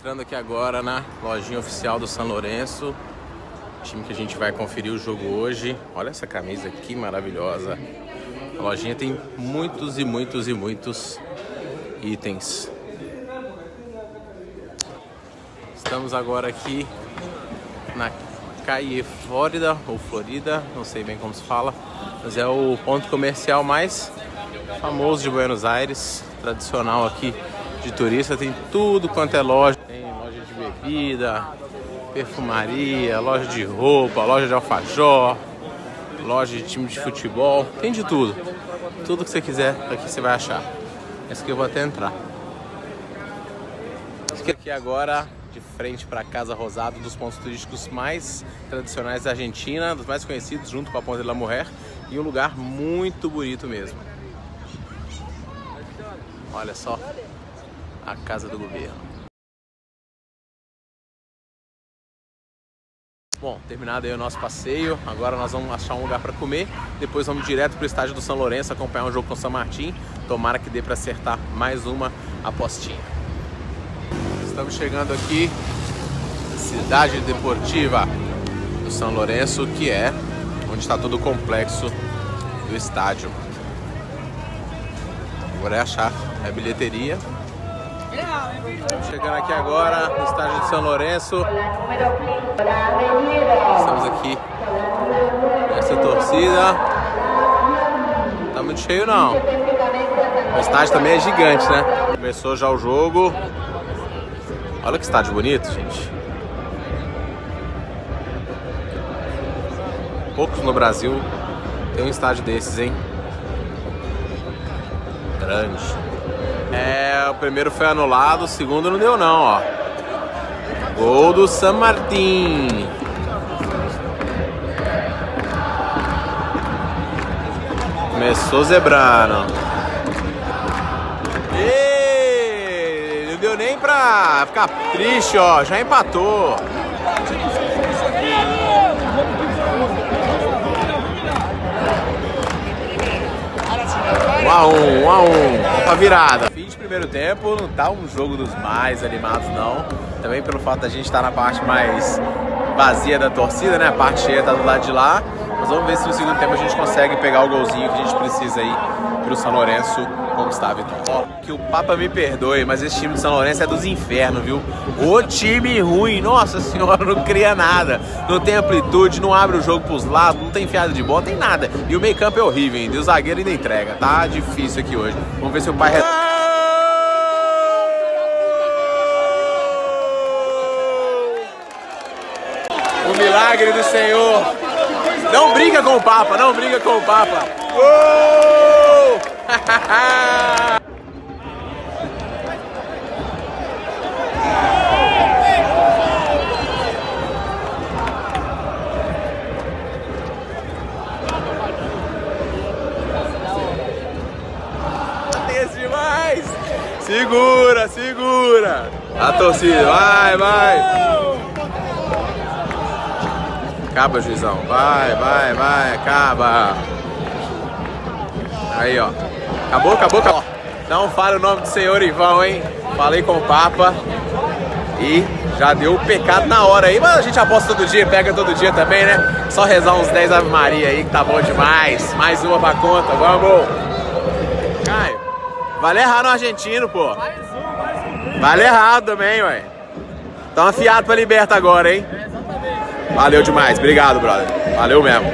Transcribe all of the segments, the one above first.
Entrando aqui agora na lojinha oficial do São Lourenço, time que a gente vai conferir o jogo hoje. Olha essa camisa aqui maravilhosa. A lojinha tem muitos itens. Estamos agora aqui na Calle Flórida, ou Florida, não sei bem como se fala, mas é o ponto comercial mais famoso de Buenos Aires, tradicional aqui de turista. Tem tudo quanto é loja, tem loja de bebida, perfumaria, loja de roupa, loja de alfajor, loja de time de futebol, tem de tudo. Tudo que você quiser aqui você vai achar. Esse aqui eu vou até entrar. Aqui agora de frente para a Casa Rosada, um dos pontos turísticos mais tradicionais da Argentina, dos mais conhecidos, junto com a Ponte de la Mujer, e um lugar muito bonito mesmo. Olha só a Casa do Governo. Bom, terminado aí o nosso passeio, agora nós vamos achar um lugar para comer, depois vamos direto para o estádio do São Lourenço acompanhar um jogo com o San Martín. Tomara que dê para acertar mais uma apostinha. Estamos chegando aqui na cidade deportiva do São Lourenço, que é onde está todo o complexo do estádio. Agora é achar a bilheteria. Chegando aqui agora no estádio de São Lourenço. Estamos aqui nessa torcida. Não tá muito cheio não. O estádio também é gigante, né? Começou já o jogo. Olha que estádio bonito, gente. Poucos no Brasil tem um estádio desses, hein? Grande. O primeiro foi anulado, o segundo não deu não, ó. Gol do San Martín. Começou zebrando. Não deu nem pra ficar triste, ó. Já empatou. 1 a 1 pra virada. Fim de primeiro tempo, não tá um jogo dos mais animados não. Também pelo fato da gente estar na parte mais vazia da torcida, né? A parte cheia tá do lado de lá. Mas vamos ver se no segundo tempo a gente consegue pegar o golzinho que a gente precisa aí pro São Lourenço conquistar a vitória. Ó, que o Papa me perdoe, mas esse time de São Lourenço é dos infernos, viu? O time ruim, nossa senhora, não cria nada. Não tem amplitude, não abre o jogo pros lados, não tem enfiada de bola, tem nada. E o meio campo é horrível ainda, e o zagueiro ainda entrega. Tá difícil aqui hoje. Vamos ver se o pai... O milagre do Senhor. Não brinca com o Papa, não brinca com o Papa. Gol! Esse demais! Segura, segura! A torcida, vai, vai! Acaba, juizão. Vai, vai, vai, acaba. Aí, ó. Acabou, acabou, acabou. Não fale o nome do senhor Ivan, hein? Falei com o Papa e já deu o pecado na hora aí. Mas a gente aposta todo dia, pega todo dia também, né? Só rezar uns 10 Ave Maria aí que tá bom demais. Mais uma pra conta, vamos. Caio, vale errar no argentino, pô. Vale errado também, ué. Tamo afiado pra Liberta agora, hein? Valeu demais, obrigado, brother. Valeu mesmo.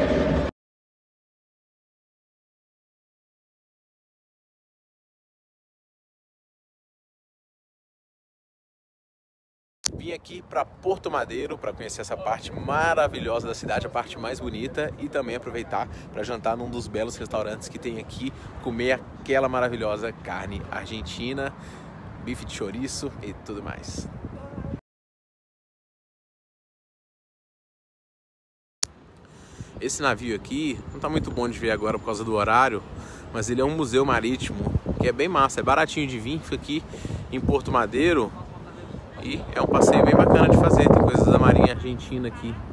Vim aqui para Porto Madeiro para conhecer essa parte maravilhosa da cidade, a parte mais bonita, e também aproveitar para jantar num dos belos restaurantes que tem aqui, comer aquela maravilhosa carne argentina, bife de chouriço e tudo mais. Esse navio aqui não tá muito bom de ver agora por causa do horário, mas ele é um museu marítimo, que é bem massa, é baratinho de vir, fica aqui em Porto Madeiro e é um passeio bem bacana de fazer, tem coisas da Marinha Argentina aqui.